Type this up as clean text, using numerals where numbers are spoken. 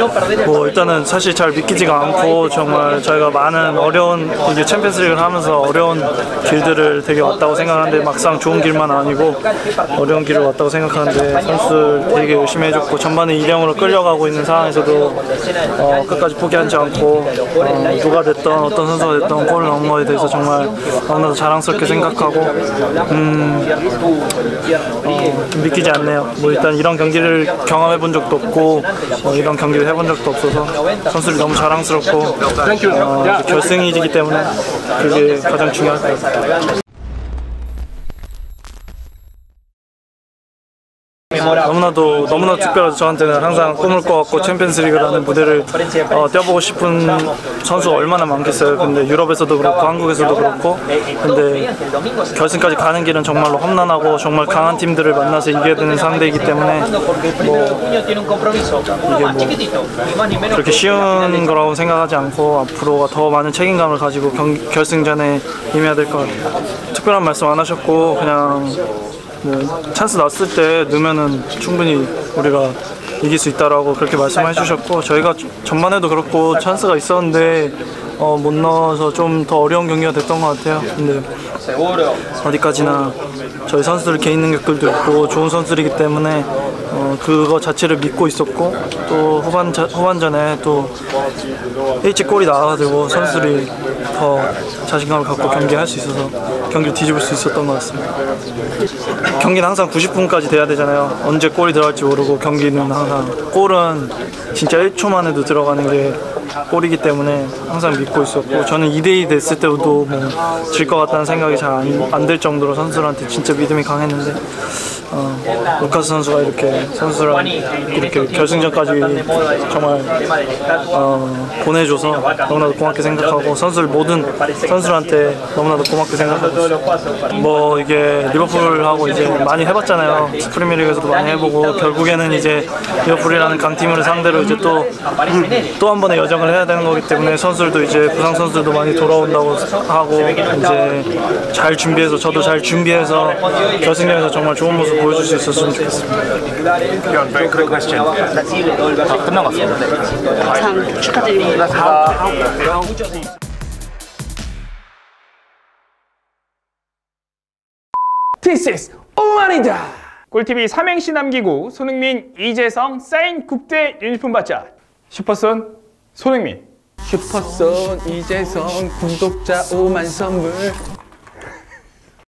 뭐 일단은 사실 잘 믿기지가 않고 정말 저희가 많은 어려운 이게 챔피언스리그를 하면서 어려운 길들을 되게 왔다고 생각하는데 막상 좋은 길만 아니고 어려운 길을 왔다고 생각하는데 선수들 되게 열심히 해줬고 전반에 2-0으로 끌려가고 있는 상황에서도 끝까지 포기하지 않고 누가 됐던 어떤 선수가 됐던 골을 넣은 거에 대해서 정말 너무나도 자랑스럽게 생각하고 믿기지 않네요. 뭐 일단 이런 경기를 경험해 본 적도 없고 이런 경기를 해본 적도 없어서 선수들이 너무 자랑스럽고 결승이기 때문에 그게 가장 중요할 것 같아요. 너무나도 특별하죠. 저한테는 항상 꿈을 꿔왔고 챔피언스리그라는 무대를 뛰어보고 싶은 선수가 얼마나 많겠어요. 근데 유럽에서도 그렇고 한국에서도 그렇고 근데 결승까지 가는 길은 정말로 험난하고 정말 강한 팀들을 만나서 이겨야 되는 상대이기 때문에 이게 뭐 그렇게 쉬운 거라고 생각하지 않고 앞으로가 더 많은 책임감을 가지고 결승전에 임해야 될 것 같아요. 특별한 말씀 안 하셨고 그냥 뭐 찬스 났을 때 넣으면은 충분히 우리가 이길 수 있다라고 그렇게 말씀해 주셨고 저희가 전반에도 그렇고 찬스가 있었는데 못 넣어서 좀 더 어려운 경기가 됐던 것 같아요. 근데 어디까지나 저희 선수들 개인 능력들도 있고 좋은 선수들이기 때문에 그거 자체를 믿고 있었고 또 후반전에 또 일찍 골이 나와가지고 선수들이 더 자신감을 갖고 경기할 수 있어서 경기를 뒤집을 수 있었던 것 같습니다. 경기는 항상 90분까지 돼야 되잖아요. 언제 골이 들어갈지 모르고 경기는 항상 골은 진짜 1초만 해도 들어가는 게 골이기 때문에 항상 믿고 있었고 저는 2대2 됐을 때도 뭐 질 것 같다는 생각이 잘 안 들 정도로 선수들한테 진짜 믿음이 강했는데 루카스 선수가 이렇게 선수랑 이렇게 결승전까지 정말 보내줘서 너무나도 고맙게 생각하고 모든 선수들한테 너무나도 고맙게 생각하고 있어요. 뭐 이게 리버풀하고 이제 많이 해봤잖아요. 프리미어리그에서도 많이 해보고 결국에는 이제 리버풀이라는 강팀을 상대로 이제 또 한 번의 여정을 해야 되는 거기 때문에 선수들도 이제 부상 선수들도 많이 돌아온다고 하고 이제 잘 준비해서 저도 잘 준비해서 결승전에서 정말 좋은 모습 보여줄 수 있었으면 좋겠습니다. Very quick question. 다 끝난 것 같습니다. 참 축하드립니다. This is 오만이다. 꿀팁이 삼행시 남기고 손흥민, 이재성 사인 국대 유니폼 받자. 슈퍼손 손흥민. 슈퍼손 이재성 구독자 5만 선물.